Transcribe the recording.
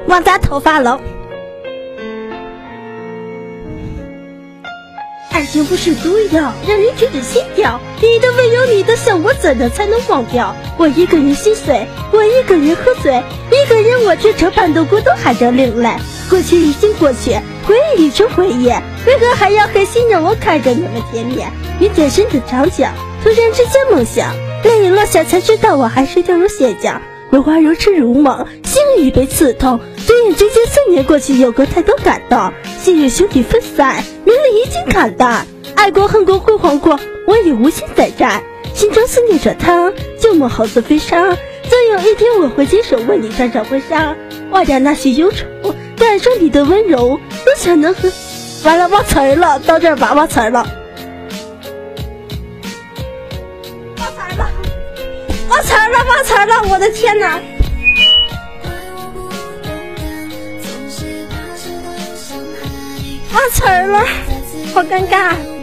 忘扎头发了。爱情不是毒药，让人停止心跳。你的温柔，你的笑，我怎的才能忘掉？我一个人心碎，我一个人喝醉，一个人我却扯半斗骨头含着灵泪。过去已经过去，回忆已成回忆，为何还要黑心让我看着那么甜蜜？你转身的长角，突然之间梦想，泪已落下才知道我还是掉入陷阱。如花如痴如梦，心已被刺痛。转眼之间4年过去，有过太多感动。昔日兄弟分散，名利已经看淡。爱过恨过辉煌过，我已无心再战。心中思念着他，旧梦好似飞沙。总有一天我会接手为你穿上婚纱，忘掉那些忧愁，感受你的温柔，多想能和。完了，忘词儿了，到这儿吧，忘词儿了。忘词儿了，我的天哪！忘词儿了，好尴尬。